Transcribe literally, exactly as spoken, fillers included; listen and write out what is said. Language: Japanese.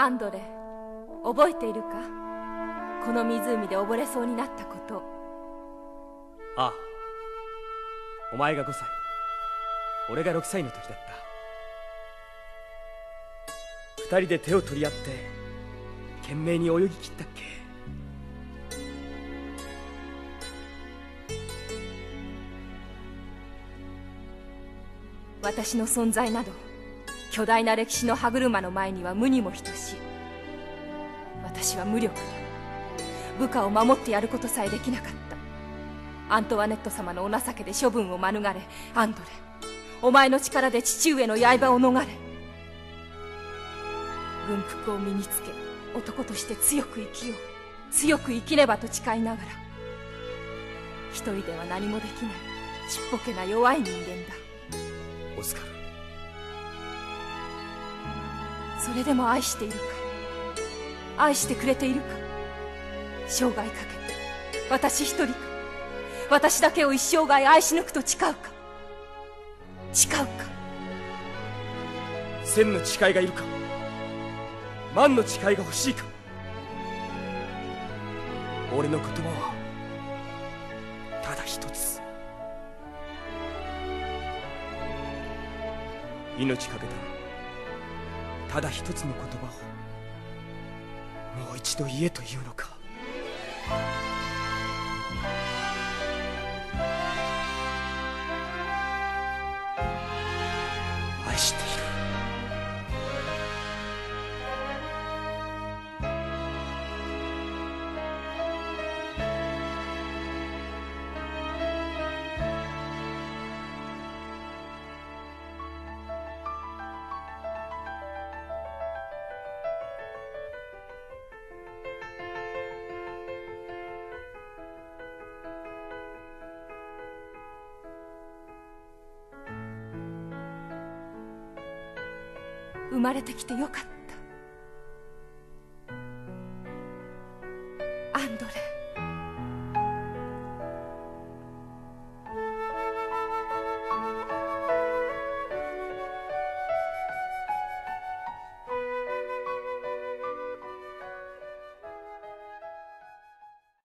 アンドレ、覚えているか？この湖で溺れそうになったこと。 ああ、お前がごさい、俺がろくさいの時だった。二人で手を取り合って懸命に泳ぎ切ったっけ。 私の存在など巨大な歴史の歯車の前には無にも等しい。私は無力だ。部下を守ってやることさえできなかった。アントワネット様のお情けで処分を免れ、アンドレ、お前の力で父上の刃を逃れ。軍服を身につけ、男として強く生きよう、強く生きねばと誓いながら、一人では何もできないちっぽけな弱い人間だ。 オスカル、 それでも愛しているか？愛してくれているか？生涯かけて私一人か？私だけを一生涯愛し抜くと誓うか？誓うか？ 千の誓いがいるか？万の誓いが欲しいか？俺の言葉はただ一つ。命かけたただ一つの言葉をもう一度言えというのか。愛している。 生まれてきてよかった。